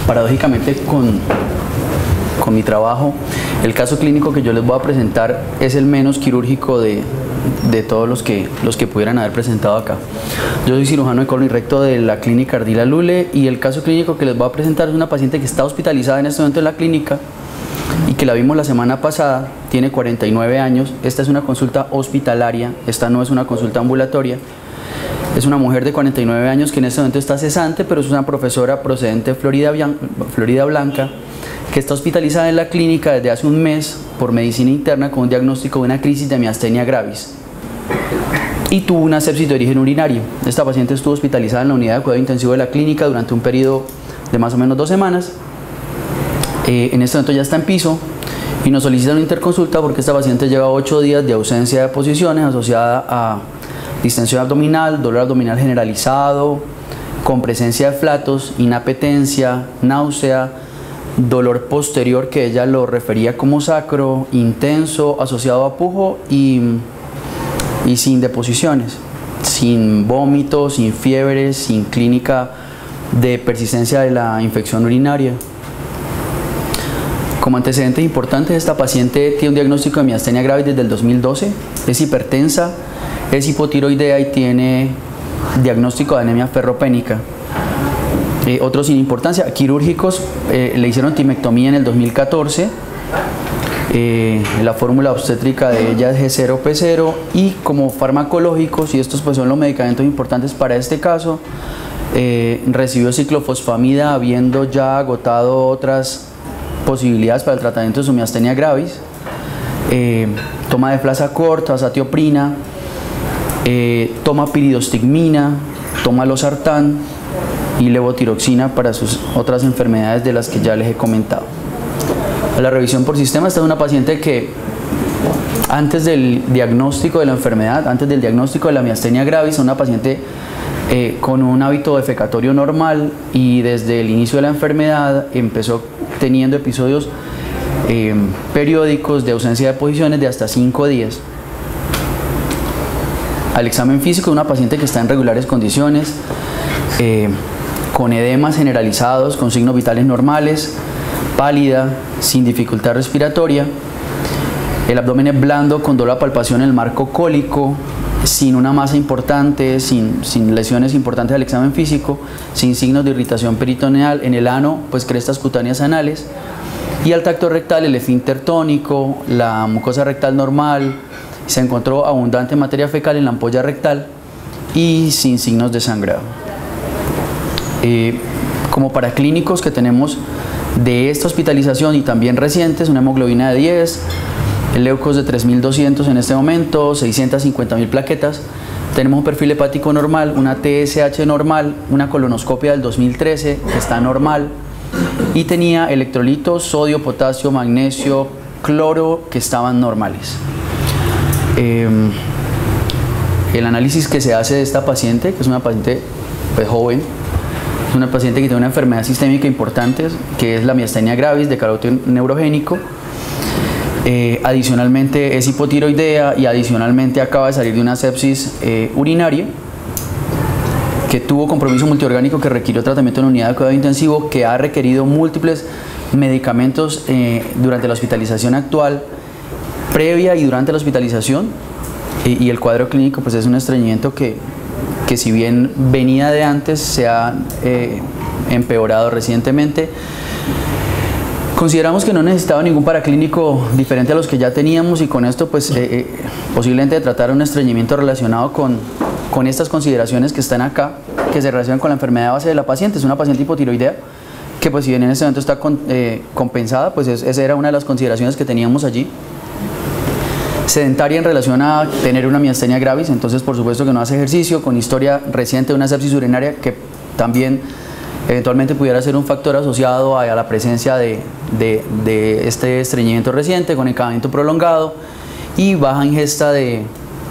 Paradójicamente con mi trabajo, el caso clínico que yo les voy a presentar es el menos quirúrgico de todos los que pudieran haber presentado acá. Yo soy cirujano de colon y recto de la clínica Ardila Lule, y el caso clínico que les voy a presentar es una paciente que está hospitalizada en este momento en la clínica y que la vimos la semana pasada. Tiene 49 años, esta es una consulta hospitalaria, esta no es una consulta ambulatoria. Es una mujer de 49 años que en este momento está cesante, pero es una profesora procedente de Florida Blanca, que está hospitalizada en la clínica desde hace un mes por medicina interna con un diagnóstico de una crisis de miastenia gravis y tuvo una sepsis de origen urinario. Esta paciente estuvo hospitalizada en la unidad de cuidado intensivo de la clínica durante un periodo de más o menos 2 semanas. En este momento ya está en piso y nos solicitan una interconsulta porque esta paciente lleva 8 días de ausencia de posiciones asociada a distensión abdominal, dolor abdominal generalizado, con presencia de flatos, inapetencia, náusea, dolor posterior que ella lo refería como sacro, intenso, asociado a pujo y sin deposiciones, sin vómitos, sin fiebres, sin clínica de persistencia de la infección urinaria. Como antecedentes importantes, esta paciente tiene un diagnóstico de miastenia gravis desde el 2012, es hipertensa, es hipotiroidea y tiene diagnóstico de anemia ferropénica. Otros sin importancia, quirúrgicos, le hicieron timectomía en el 2014, la fórmula obstétrica de ella es G0P0, y como farmacológicos, y estos pues son los medicamentos importantes para este caso, recibió ciclofosfamida habiendo ya agotado otras posibilidades para el tratamiento de su miastenia gravis, toma de Deflazacort, azatioprina, toma piridostigmina, toma losartán y levotiroxina para sus otras enfermedades de las que ya les he comentado. La revisión por sistema, esta es una paciente que antes del diagnóstico de la enfermedad, antes del diagnóstico de la miastenia gravis, una paciente con un hábito defecatorio normal, y desde el inicio de la enfermedad empezó teniendo episodios periódicos de ausencia de posiciones de hasta 5 días. Al examen físico, una paciente que está en regulares condiciones, con edemas generalizados, con signos vitales normales, pálida, sin dificultad respiratoria, el abdomen es blando, con dolor a palpación en el marco cólico, sin una masa importante, sin lesiones importantes al examen físico, sin signos de irritación peritoneal, en el ano pues crestas cutáneas anales, y al tacto rectal el esfínter tónico, la mucosa rectal normal, se encontró abundante materia fecal en la ampolla rectal y sin signos de sangrado. Como paraclínicos que tenemos de esta hospitalización y también recientes, una hemoglobina de 10, el leucos de 3200 en este momento, 650.000 plaquetas, tenemos un perfil hepático normal, una TSH normal, una colonoscopia del 2013 que está normal, y tenía electrolitos, sodio, potasio, magnesio, cloro que estaban normales. El análisis que se hace de esta paciente, que es una paciente pues, joven, es una paciente que tiene una enfermedad sistémica importante, que es la miastenia gravis de carácter neurogénico. Adicionalmente es hipotiroidea y adicionalmente acaba de salir de una sepsis urinaria, que tuvo compromiso multiorgánico que requirió tratamiento en unidad de cuidado intensivo, que ha requerido múltiples medicamentos durante la hospitalización actual, previa y durante la hospitalización, y el cuadro clínico pues es un estreñimiento que si bien venía de antes, se ha empeorado recientemente. Consideramos que no necesitaba ningún paraclínico diferente a los que ya teníamos, y con esto pues posiblemente tratar un estreñimiento relacionado con estas consideraciones que están acá, que se relacionan con la enfermedad base de la paciente. Es una paciente hipotiroidea que pues si bien en este momento está compensada, pues esa era una de las consideraciones que teníamos allí. Sedentaria en relación a tener una miastenia gravis, entonces por supuesto que no hace ejercicio, con historia reciente de una sepsis urinaria que también eventualmente pudiera ser un factor asociado a la presencia de este estreñimiento reciente, con encabamiento prolongado y baja ingesta de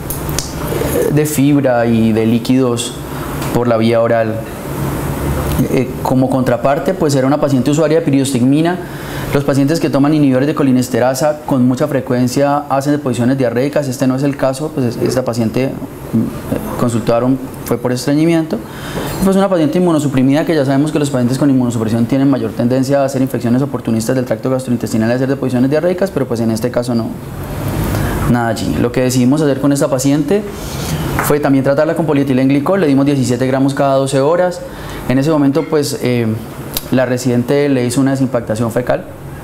fibra y de líquidos por la vía oral. Como contraparte, pues era una paciente usuaria de piridostigmina. Los pacientes que toman inhibidores de colinesterasa con mucha frecuencia hacen deposiciones diarreicas. Este no es el caso, pues esta paciente consultaron fue por estreñimiento, Pues una paciente inmunosuprimida, que ya sabemos que los pacientes con inmunosupresión tienen mayor tendencia a hacer infecciones oportunistas del tracto gastrointestinal y a hacer deposiciones diarreicas, pero pues en este caso no, nada allí. Lo que decidimos hacer con esta paciente fue también tratarla con polietilenglicol, le dimos 17 gramos cada 12 horas. En ese momento pues la residente le hizo una desimpactación fecal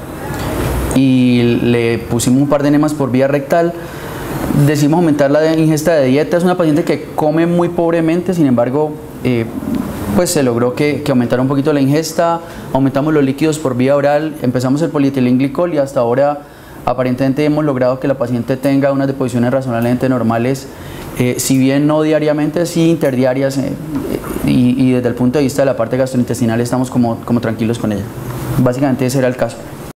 y le pusimos un par de enemas por vía rectal. Decidimos aumentar la ingesta de dieta. Es una paciente que come muy pobremente, sin embargo pues se logró que aumentara un poquito la ingesta, aumentamos los líquidos por vía oral, empezamos el polietilenglicol y hasta ahora aparentemente hemos logrado que la paciente tenga unas deposiciones razonablemente normales, si bien no diariamente, sí interdiarias, y desde el punto de vista de la parte gastrointestinal estamos como tranquilos con ella. Básicamente ese era el caso.